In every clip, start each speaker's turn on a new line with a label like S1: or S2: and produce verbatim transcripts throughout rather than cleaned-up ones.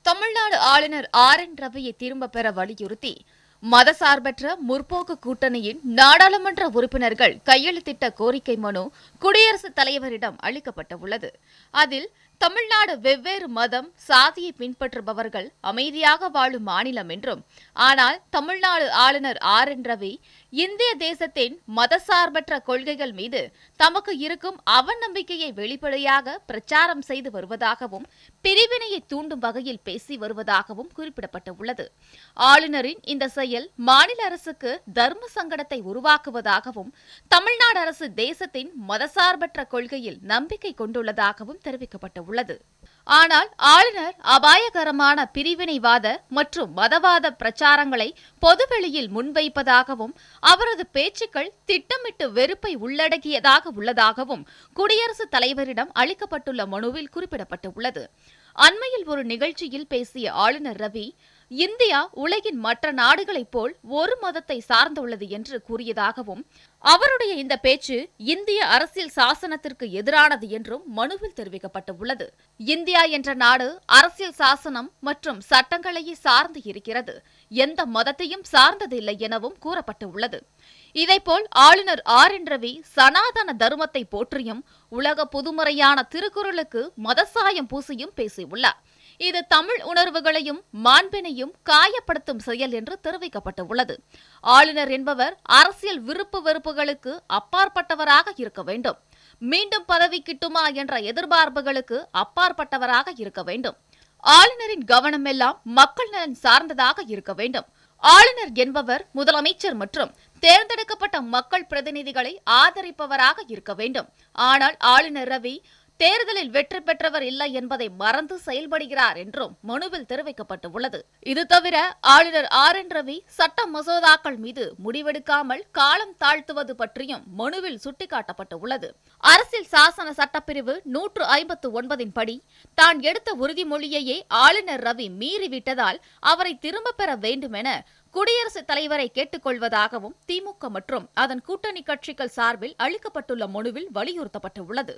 S1: தமிழ்நாடு ஆளுநர் R N ரவியை திரும்பப் பெற வலியுறுத்தி மதசார்பற்ற முற்போக்கு கூட்டணியின் நாடாளுமன்ற உறுப்பினர்கள் கையெழுத்திட்ட கோரிக்கை மனு குடியரசுத் தலைவரிடம் அளிக்கப்பட்டுள்ளது. அதில் தமிழ்நாடு வெவ்வேறு மதம் சாதியை பின்பற்றுபவர்கள் அமைதியாக வாழும் மாநிலம் என்றும், ஆனால் தமிழ்நாடு ஆளுநர் ஆர் என் ரவி இந்திய தேசத்தின் மதசார்பற்ற கொள்கைகள் மீது தமக்கு இருக்கும் அவநம்பிக்கையை வெளிப்படையாக பிரச்சாரம் செய்து வருவதாகவும் பிரிவினையை தூண்டும் வகையில் பேசி வருவதாகவும் குறிப்பிடப்பட்டுள்ளது. ஆளுநரின் இந்த செயல் மாநில அரசுக்கு தர்ம சங்கடத்தை உருவாக்குவதாகவும் தமிழ்நாடு அரசு தேசத்தின் மதசார்பற்ற கொள்கையில் நம்பிக்கை கொண்டுள்ளதாகவும் தெரிவிக்கப்பட்டுள்ளது. ஆனால் ஆளுநர் அபாயகரமான பிரிவினைவாத மற்றும் மதவாத பிரச்சாரங்களை பொதுவெளியில் முன்வைப்பதாகவும் அவரது பேச்சுக்கள் திட்டமிட்டு வெறுப்பை உள்ளடக்கியதாக உள்ளதாகவும் குடியரசுத் தலைவரிடம் அளிக்கப்பட்டுள்ள மனுவில் குறிப்பிடப்பட்டுள்ளது. அண்மையில் ஒரு நிகழ்ச்சியில் பேசிய ஆளுநர் ரவி, இந்தியா உலகின் மற்ற நாடுகளைப் போல் ஒரு மதத்தை சார்ந்துள்ளது என்று கூறியதாகவும், அவருடைய இந்த பேச்சு இந்திய அரசியல் சாசனத்திற்கு எதிரானது என்றும் மனுவில் தெரிவிக்கப்பட்டுள்ளது. இந்தியா என்ற நாடு அரசியல் சாசனம் மற்றும் சட்டங்களையே சார்ந்து இருக்கிறது, எந்த மதத்தையும் சார்ந்ததில்லை எனவும் கூறப்பட்டுள்ளது. இதேபோல் ஆளுநர் ஆர் என் ரவி சனாதன தர்மத்தை போற்றியும் உலக பொதுமறையான திருக்குறளுக்கு மதசாயம் பூசியும் பேசியுள்ளார். இது தமிழ் உணர்வுகளையும் மாண்பினையும் காயப்படுத்தும் செயல் என்று தெரிவிக்கப்பட்டுள்ளது. ஆளுநர் என்பவர் அரசியல் விருப்பு வெறுப்புகளுக்கு அப்பாற்பட்டவராக இருக்க வேண்டும். மீண்டும் பதவி கிட்டுமா என்ற எதிர்பார்ப்புகளுக்கு அப்பாற்பட்டவராக இருக்க வேண்டும். ஆளுநரின் கவனம் எல்லாம் மக்கள் நலன் சார்ந்ததாக இருக்க வேண்டும். ஆளுநர் என்பவர் முதலமைச்சர் மற்றும் தேர்ந்தெடுக்கப்பட்ட மக்கள் பிரதிநிதிகளை ஆதரிப்பவராக இருக்க வேண்டும். ஆனால் ஆளுநர் ரவி தேர்தலில் வெற்றி பெற்றவர் இல்லை என்பதை மறந்து செயல்படுகிறார் என்றும் மனுவில் தெரிவிக்கப்பட்டுள்ளது. இது தவிர ஆளுநர் ஆர் என் ரவி சட்ட மசோதாக்கள் மீது முடிவெடுக்காமல் காலம் தாழ்த்துவது பற்றியும் மனுவில் சுட்டிக்காட்டப்பட்டுள்ளது. அரசியல் சாசன சட்டப்பிரிவு நூற்று ஐம்பத்து ஒன்பதின் படி தான் எடுத்த உறுதிமொழியையே ஆளுநர் ரவி மீறிவிட்டதால் அவரை திரும்பப் பெற வேண்டும் என குடியரசுத் தலைவரை கேட்டுக் கொள்வதாகவும் திமுக மற்றும் அதன் கூட்டணி கட்சிகள் சார்பில் அளிக்கப்பட்டுள்ள மனுவில் வலியுறுத்தப்பட்டுள்ளது.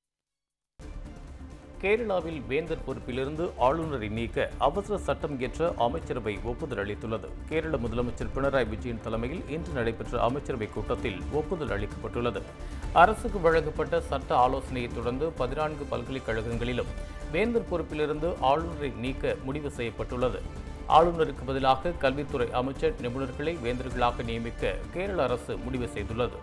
S2: கேரளாவில் வேந்தர் பொறுப்பிலிருந்து ஆளுநரை நீக்க அவசர சட்டம் இயற்ற அமைச்சரவை ஒப்புதல் அளித்துள்ளது. கேரள முதலமைச்சர் பினராயி விஜயன் தலைமையில் இன்று நடைபெற்ற அமைச்சரவை கூட்டத்தில் ஒப்புதல் அளிக்கப்பட்டுள்ளது. அரசுக்கு வழங்கப்பட்ட சட்ட ஆலோசனையை தொடர்ந்து பதினான்கு பல்கலைக்கழகங்களிலும் வேந்தர் பொறுப்பிலிருந்து ஆளுநரை நீக்க முடிவு செய்யப்பட்டுள்ளது. ஆளுநருக்கு பதிலாக கல்வித்துறை அமைச்சர் நிபுணர்களை வேந்தர்களாக நியமிக்க கேரள அரசு முடிவு செய்துள்ளது.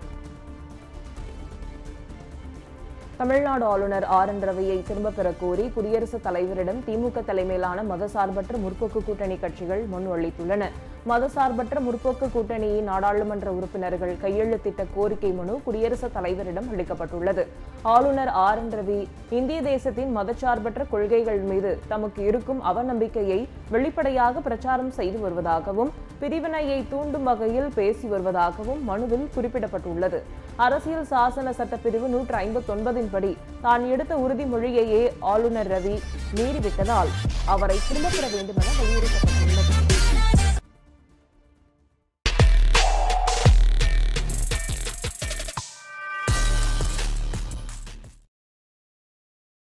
S3: தமிழ்நாடு ஆளுநர் ஆர் என் ரவியை திரும்பப் பெற கோரி குடியரசுத் தலைவரிடம் திமுக தலைமையிலான மதசார்பற்ற முற்போக்கு கூட்டணி கட்சிகள் முன் அளித்துள்ளன. மதசார்பற்ற முற்போக்கு கூட்டணியின் நாடாளுமன்ற உறுப்பினர்கள் கையெழுத்திட்ட கோரிக்கை மனு குடியரசுத் தலைவரிடம் அளிக்கப்பட்டுள்ளது. ஆளுநர் ஆர் என் ரவி இந்திய தேசத்தின் மதச்சார்பற்ற கொள்கைகள் மீது தமக்கு இருக்கும் அவநம்பிக்கையை வெளிப்படையாக பிரச்சாரம் செய்து வருவதாகவும் பிரிவினையை தூண்டும் வகையில் பேசி வருவதாகவும் மனுவில் குறிப்பிடப்பட்டுள்ளது. அரசியல் சாசன சட்டப்பிரிவு நூற்று ஐம்பத்தி ஒன்பதின் படி தான் எடுத்த உறுதிமொழியையே ஆளுநர் ரவி மீறிவிட்டதால் அவரை திரும்பப் பெற வேண்டும் என